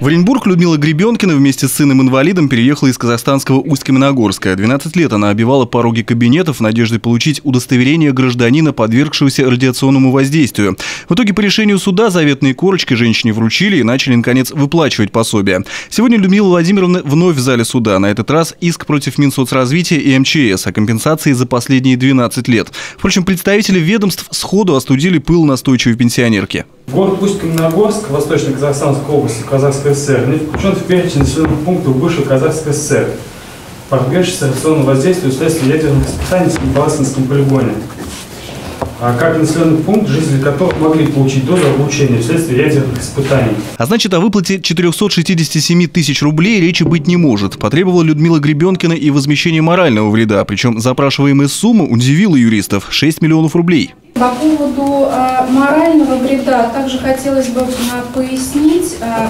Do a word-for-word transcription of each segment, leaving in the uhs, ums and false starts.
В Оренбург Людмила Гребенкина вместе с сыном-инвалидом переехала из казахстанского Усть-Каменогорска. двенадцать лет она обивала пороги кабинетов в надежде получить удостоверение гражданина, подвергшегося радиационному воздействию. В итоге по решению суда заветные корочки женщине вручили и начали, наконец, выплачивать пособие. Сегодня Людмила Владимировна вновь в зале суда. На этот раз иск против Минсоцразвития и эм че эс о компенсации за последние двенадцать лет. Впрочем, представители ведомств сходу остудили пыл настойчивой пенсионерки. Город Усть-Каменогорск, Восточно-Казахстанской области, Казахской ССР, не включен в перечень населенных пунктов бывшей Казахской ССР, подвергшихся радиационному воздействию вследствие ядерных испытаний в Семипалатинском полигоне, а как населенный пункт, жители которых могли получить дозу облучения вследствие ядерных испытаний. А значит, о выплате четырёхсот шестидесяти семи тысяч рублей речи быть не может. Потребовала Людмила Гребенкина и возмещение морального вреда. Причем запрашиваемая сумма удивила юристов – шесть миллионов рублей. По поводу э, морального вреда также хотелось бы э, пояснить, э,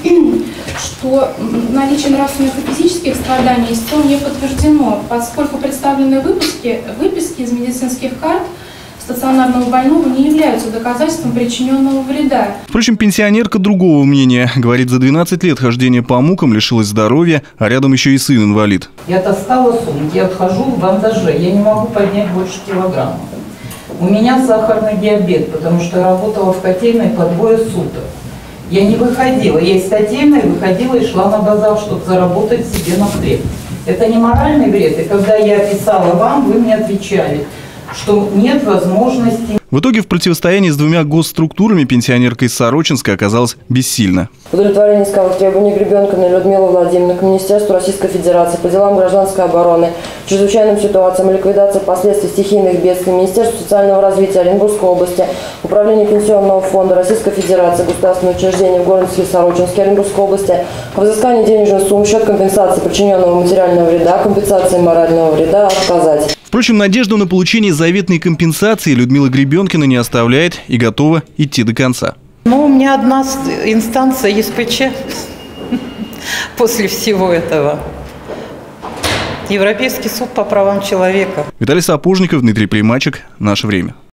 что наличие нравственных и физических страданий истцом не подтверждено, поскольку представленные выписки, выписки из медицинских карт стационарного больного не являются доказательством причиненного вреда. Впрочем, пенсионерка другого мнения. Говорит, за двенадцать лет хождения по мукам лишилась здоровья, а рядом еще и сын-инвалид. Я достала сумки, я отхожу в бандаже, я не могу поднять больше килограмма. У меня сахарный диабет, потому что я работала в котельной по двое суток. Я не выходила, я из котельной выходила и шла на базар, чтобы заработать себе на хлеб. Это не моральный вред, и когда я писала вам, вы мне отвечали, что нет возможности. В итоге в противостоянии с двумя госструктурами пенсионерка из Сорочинска оказалась бессильна. Удовлетворение исковых требований Гребенкиной Людмилы Владимировны к Министерству Российской Федерации по делам гражданской обороны, чрезвычайным ситуациям и ликвидации последствий стихийных бедствий, Министерству социального развития Оренбургской области, Управлению Пенсионного фонда Российской Федерации, государственное учреждение в городе Сорочинске Оренбургской области, по взысканию денежных сумм в счет компенсации причиненного материального вреда, компенсации морального вреда отказать. Впрочем, надежду на получение заветной компенсации Людмила Гребенкина не оставляет и готова идти до конца. Ну, у меня одна инстанция эс пэ че после всего этого. Европейский суд по правам человека. Виталий Сапожников, Дмитрий Примачек. Наше время.